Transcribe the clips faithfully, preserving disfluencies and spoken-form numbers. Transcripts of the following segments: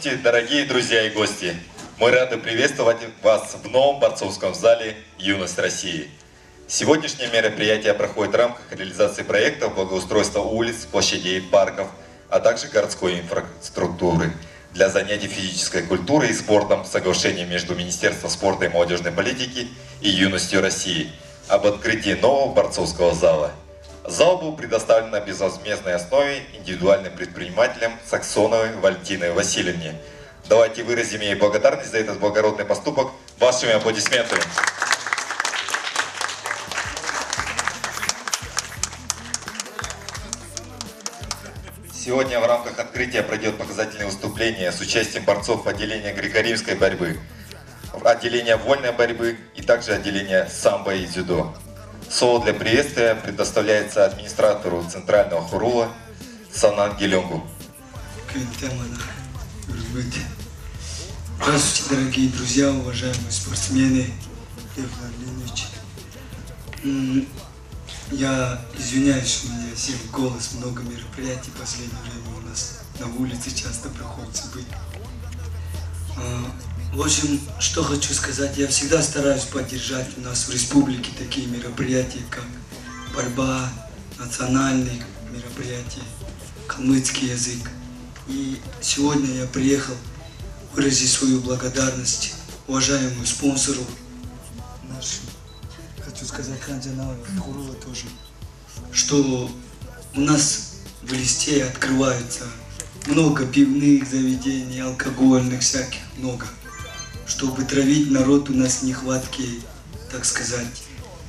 Здравствуйте, дорогие друзья и гости! Мы рады приветствовать вас в новом борцовском зале «Юность России». Сегодняшнее мероприятие проходит в рамках реализации проектов благоустройства улиц, площадей, парков, а также городской инфраструктуры для занятий физической культурой и спортом в соглашении между Министерством спорта и молодежной политики и «Юностью России» об открытии нового борцовского зала. Зал был предоставлен на безвозмездной основе индивидуальным предпринимателям Саксоновой Валентиной Васильевне. Давайте выразим ей благодарность за этот благородный поступок вашими аплодисментами. Сегодня в рамках открытия пройдет показательное выступление с участием борцов отделения греко-римской борьбы, отделения вольной борьбы и также отделения самбо и дзюдо. Слово для приветствия предоставляется администратору Центрального Хурула Санан Геленгу. Здравствуйте, дорогие друзья, уважаемые спортсмены. Я извиняюсь, у меня сел голос, много мероприятий в последнее время у нас на улице часто приходится быть. В общем, что хочу сказать, я всегда стараюсь поддержать у нас в республике такие мероприятия, как борьба, национальные мероприятия, калмыцкий язык. И сегодня я приехал выразить свою благодарность уважаемому спонсору, нашему, хочу сказать, Ханджанау Хурула тоже, что у нас в Элисте открывается много пивных заведений, алкогольных всяких, много. Чтобы травить народ, у нас нехватки, так сказать,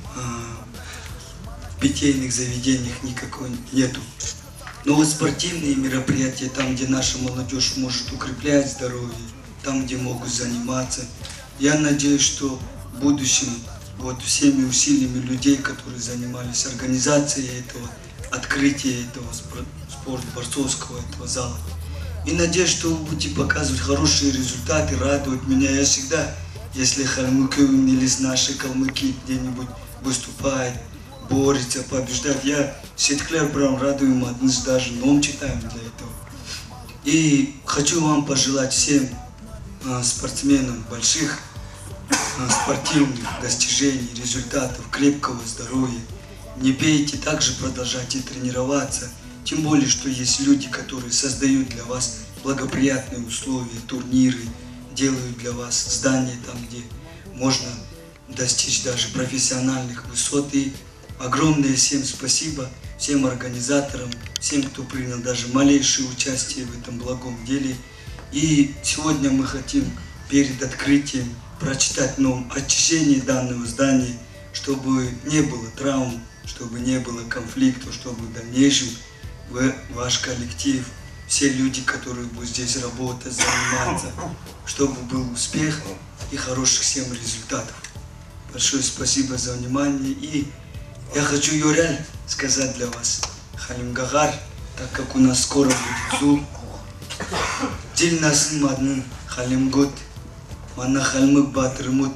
в питейных заведениях никакой нету. Но вот спортивные мероприятия, там, где наша молодежь может укреплять здоровье, там, где могут заниматься. Я надеюсь, что в будущем вот всеми усилиями людей, которые занимались организацией этого, открытия этого спорта, борцовского этого зала, и надеюсь, что вы будете показывать хорошие результаты, радовать меня. Я всегда, если Калмыки или с нашей Калмыки где-нибудь выступает, борется, побеждает, я Сетклер прям радую, мы даже ном читаем для этого. И хочу вам пожелать всем а, спортсменам больших а, спортивных достижений, результатов, крепкого здоровья. Не пейте, также продолжайте тренироваться. Тем более, что есть люди, которые создают для вас благоприятные условия, турниры, делают для вас здания там, где можно достичь даже профессиональных высот. И огромное всем спасибо, всем организаторам, всем, кто принял даже малейшее участие в этом благом деле. И сегодня мы хотим перед открытием прочитать нам очищение данного здания, чтобы не было травм, чтобы не было конфликтов, чтобы в дальнейшем вы, ваш коллектив, все люди, которые будут здесь работать, заниматься, чтобы был успех и хороших всем результатов. Большое спасибо за внимание. И я хочу, Юряль, сказать для вас, Халимгагар, так как у нас скоро будет Зул, Диль Насым Мадны Халимгут, Мана Халмык Батрымут,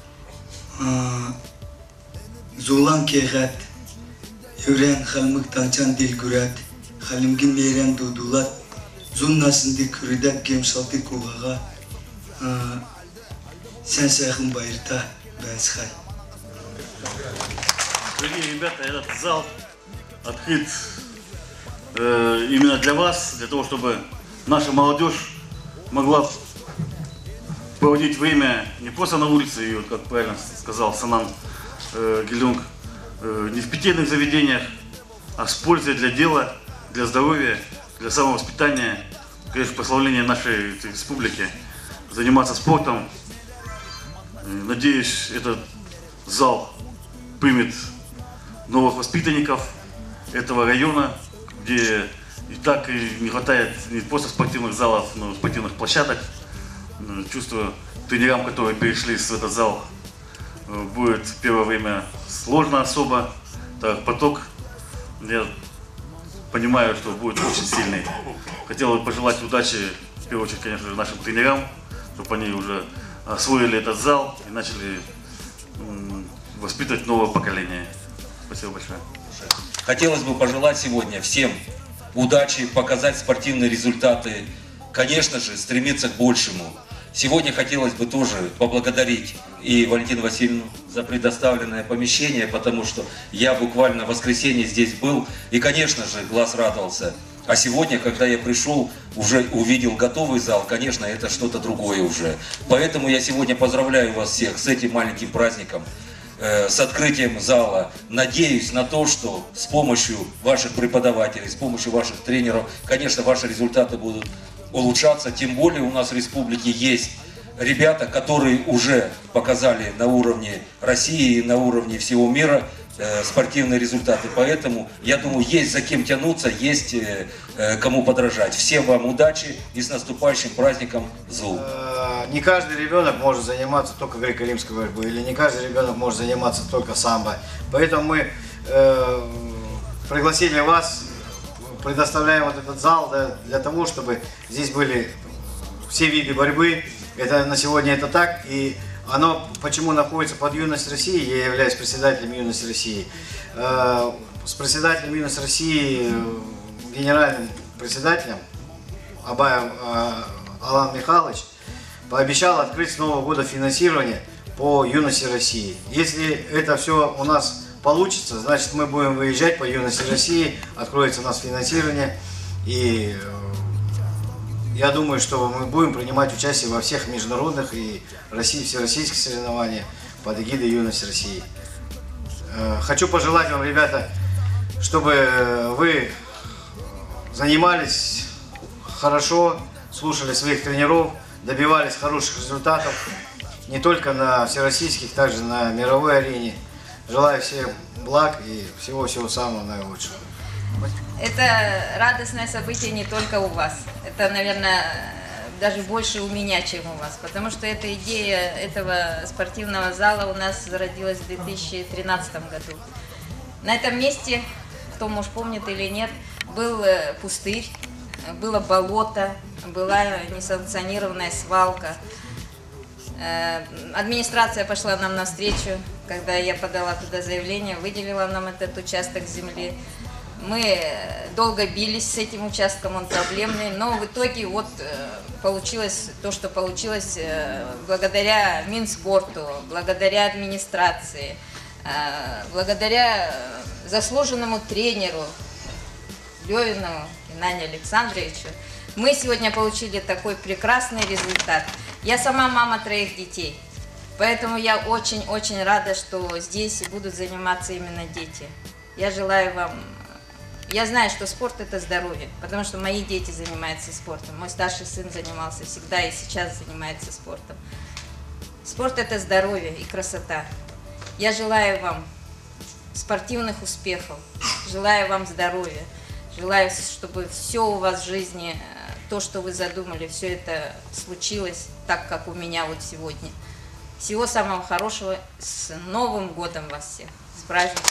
Зулан Кегат, Юрян Халмык Танчан Дил Гурят, Халимгин Мерян Дудулат, Зуннасын Дик Ридат Гем Шалты Кугага, Сенсяхым Байрта Бэсхай. Дорогие ребята, этот зал открыт э, именно для вас, для того, чтобы наша молодежь могла проводить время не просто на улице, и вот как правильно сказал Санан э, Геленг, э, не в питейных заведениях, а с пользой для дела, для здоровья, для самовоспитания, конечно, прославления нашей республики, заниматься спортом. Надеюсь, этот зал примет новых воспитанников этого района, где и так и не хватает не просто спортивных залов, но и спортивных площадок. Чувствую, тренерам, которые перешли в этот зал, будет в первое время сложно особо, так поток, я понимаю, что будет очень сильный. Хотел бы пожелать удачи, в первую очередь, конечно же, нашим тренерам, чтобы они уже освоили этот зал и начали воспитывать новое поколение. Спасибо большое. Хотелось бы пожелать сегодня всем удачи, показать спортивные результаты конечно же, стремиться к большему. Сегодня хотелось бы тоже поблагодарить и Валентину Васильевну за предоставленное помещение, потому что я буквально в воскресенье здесь был, и, конечно же, глаз радовался. А сегодня, когда я пришел, уже увидел готовый зал, конечно, это что-то другое уже. Поэтому я сегодня поздравляю вас всех с этим маленьким праздником, э, с открытием зала. Надеюсь на то, что с помощью ваших преподавателей, с помощью ваших тренеров, конечно, ваши результаты будут улучшаться. Тем более у нас в республике есть ребята, которые уже показали на уровне России и на уровне всего мира э, спортивные результаты. Поэтому, я думаю, есть за кем тянуться, есть э, э, кому подражать. Всем вам удачи и с наступающим праздником ЗУЛ. Не каждый ребенок может заниматься только греко-римской борьбой, или не каждый ребенок может заниматься только самбо. Поэтому мы э, пригласили вас, предоставляем вот этот зал для, для того, чтобы здесь были все виды борьбы. Это на сегодня это так. И оно почему находится под Юность России, я являюсь председателем Юности России. Э, с председателем Юности России, генеральным председателем Абаев э, Алан Михайлович пообещал открыть с Нового года финансирование по Юности России. Если это все у нас получится, значит, мы будем выезжать по Юности России, откроется у нас финансирование, и я думаю, что мы будем принимать участие во всех международных и России, всероссийских соревнованиях под эгидой Юности России. Хочу пожелать вам, ребята, чтобы вы занимались хорошо, слушали своих тренеров, добивались хороших результатов, не только на всероссийских, также на мировой арене. Желаю всем благ и всего-всего самого наилучшего. Это радостное событие не только у вас. Это, наверное, даже больше у меня, чем у вас. Потому что эта идея этого спортивного зала у нас зародилась в две тысячи тринадцатом году. На этом месте, кто, может, помнит или нет, был пустырь, было болото, была несанкционированная свалка. Администрация пошла нам навстречу, когда я подала туда заявление, выделила нам этот участок земли. Мы долго бились с этим участком, он проблемный, но в итоге вот получилось то, что получилось благодаря Минспорту, благодаря администрации, благодаря заслуженному тренеру Левину Геннадию Александровичу. Мы сегодня получили такой прекрасный результат. Я сама мама троих детей, поэтому я очень-очень рада, что здесь будут заниматься именно дети. Я желаю вам... Я знаю, что спорт – это здоровье, потому что мои дети занимаются спортом. Мой старший сын занимался всегда и сейчас занимается спортом. Спорт – это здоровье и красота. Я желаю вам спортивных успехов, желаю вам здоровья, желаю, чтобы все у вас в жизни, то, что вы задумали, все это случилось так, как у меня вот сегодня. Всего самого хорошего, с Новым годом вас всех, с праздником!